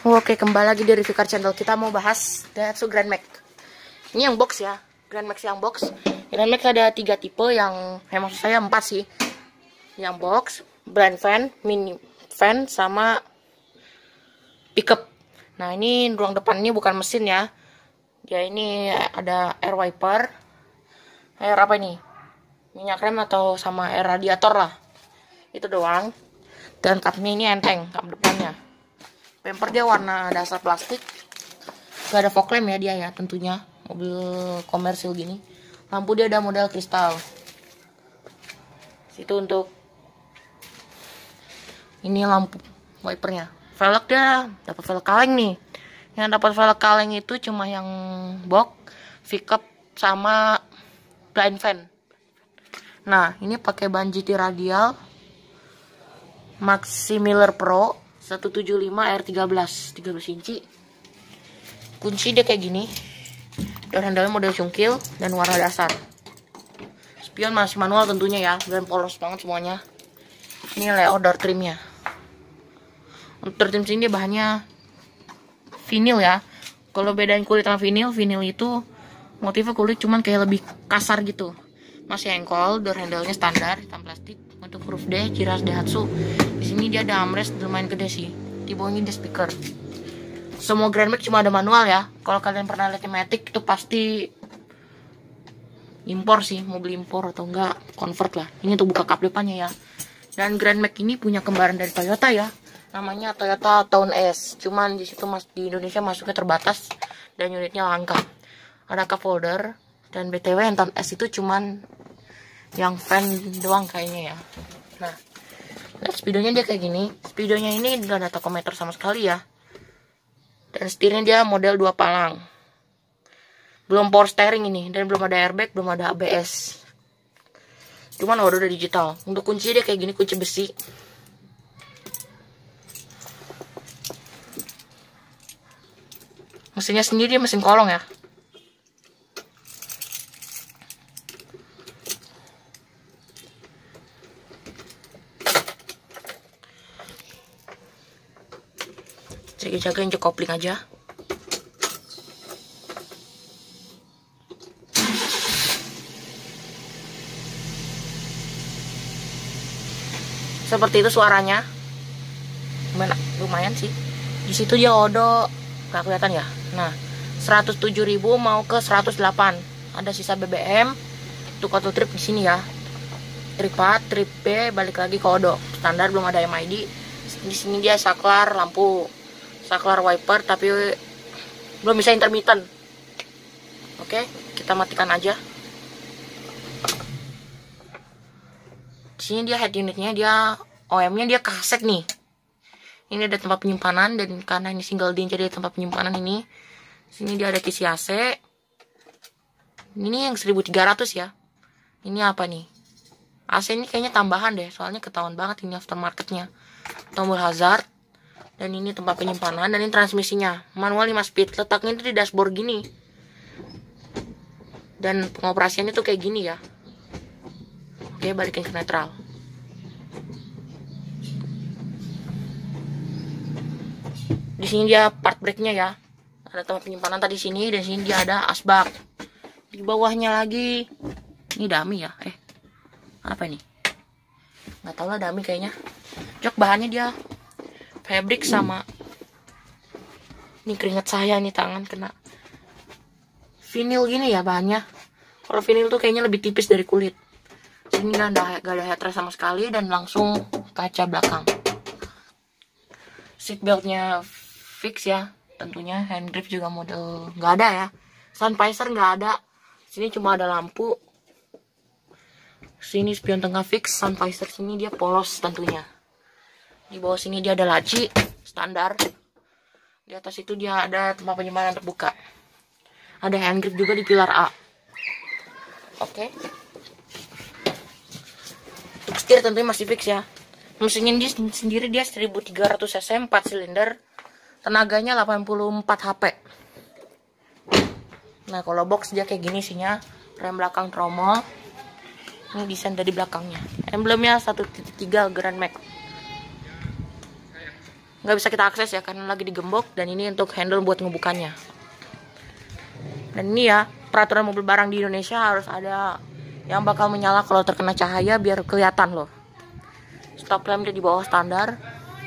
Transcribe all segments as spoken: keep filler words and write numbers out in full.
Oke, kembali lagi di Review Car Channel. Kita mau bahas Daihatsu Grand Max. Ini yang box ya, Grand Max yang box. Grand Max ada tiga tipe, yang eh, maksud saya empat sih. Yang box, blind fan, mini fan, sama pickup. Nah, ini ruang depan ini bukan mesin ya. Dia ini ada air wiper, air apa ini? Minyak rem atau sama air radiator lah. Itu doang. Dan kapnya ini enteng, kap depannya. Bumper dia warna dasar plastik. Gak ada fog lamp ya dia ya, tentunya mobil komersil gini. Lampu dia ada model kristal. Situ untuk ini lampu wipernya. Velg dia dapat velg kaleng nih. Yang dapat velg kaleng itu cuma yang box, pickup sama blind fan. Nah, ini pakai ban G T radial Maxi Miller Pro seratus tujuh puluh lima R tiga belas tiga belas inci. Kunci dia kayak gini. Door handle model cungkil dan warna dasar. Spion masih manual tentunya ya, dan polos banget semuanya. Ini layout door trimnya. Untuk door trim sini dia bahannya vinil ya. Kalau bedain kulit sama vinil, vinil itu motifnya kulit cuman kayak lebih kasar gitu. Masih engkol, door handle-nya standar hitam plastik. Untuk huruf D, ciri khas Daihatsu. Di sini dia ada armrest lumayan gede sih. Di bawahnya dia speaker. Semua Grand Max cuma ada manual ya. Kalau kalian pernah lihat Matic itu pasti impor sih, mobil impor atau enggak convert lah. Ini untuk buka kap depannya ya. Dan Grand Max ini punya kembaran dari Toyota ya. Namanya Toyota Town S. Cuman di situ mas di Indonesia masuknya terbatas dan unitnya langka. Ada cup holder dan B T W yang Town S itu cuman yang fan doang kayaknya ya. Nah, lihat speedonya dia kayak gini. Speedonya ini gak ada tachometer sama sekali ya. Dan setirnya dia model dua palang. Belum power steering ini, dan belum ada airbag, belum ada A B S. Cuman udah udah digital. Untuk kunci dia kayak gini, kunci besi. Mesinnya sendiri dia mesin kolong ya. Jaga-jagain jok kopling aja. Seperti itu suaranya. Lumayan, lumayan sih. Di situ dia odo, gak kelihatan ya. Nah, seratus tujuh ribu mau ke seratus delapan. Ada sisa B B M. Untuk auto trip di sini ya. Trip A, trip B, balik lagi ke odo. Standar, belum ada M I D. Di sini dia saklar lampu. Saklar wiper tapi belum bisa intermittent. Oke, kita matikan aja. Di sini dia head unitnya, dia O M-nya dia kaset nih. Ini ada tempat penyimpanan, dan karena ini single din jadi tempat penyimpanan ini. Sini dia ada kisi A C. Ini yang seribu tiga ratus ya. Ini apa nih? A C ini kayaknya tambahan deh, soalnya ketahuan banget ini aftermarketnya. Tombol hazard. Dan ini tempat penyimpanan, dan ini transmisinya. Manual lima speed, letaknya itu di dashboard gini. Dan pengoperasiannya tuh kayak gini ya. Oke, balikin ke netral. Di sini dia part brake-nya ya. Ada tempat penyimpanan tadi sini, dan sini dia ada asbak. Di bawahnya lagi, ini dummy ya. Eh, apa ini? Nggak tahu lah, dummy kayaknya. Jok bahannya dia fabric sama ini, keringat saya nih, tangan kena vinil gini ya bahannya. Kalau vinil tuh kayaknya lebih tipis dari kulit. Sini gak ada, gak ada headrest sama sekali, dan langsung kaca belakang. Seatbeltnya fix ya, tentunya. Hand grip juga model nggak ada ya. Sun visor nggak ada. Sini cuma ada lampu. Sini spion tengah fix, sun visor sini dia polos tentunya. Di bawah sini dia ada laci standar. Di atas itu dia ada tempat penyimpanan terbuka. Ada hand grip juga di pilar A. Oke. Untuk setir tentunya masih fix ya. Mesin ini sendiri dia seribu tiga ratus cc, empat silinder. Tenaganya delapan puluh empat H P. Nah, kalau box dia kayak gini isinya. Rem belakang tromol. Ini desain dari belakangnya. Emblemnya satu titik tiga Grand Max. nggak bisa kita akses ya karena lagi digembok, dan ini untuk handle buat ngebukanya. Dan ini ya peraturan mobil barang di Indonesia, harus ada yang bakal menyala kalau terkena cahaya biar kelihatan loh. Stop lamp dia di bawah standar.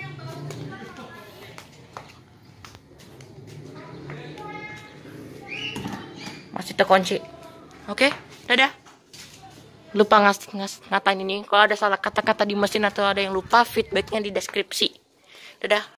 Masih terkunci. Oke, dadah. Lupa ngas, ngas ngatain ini. Kalau ada salah kata-kata di mesin atau ada yang lupa, feedbacknya di deskripsi. Dadah.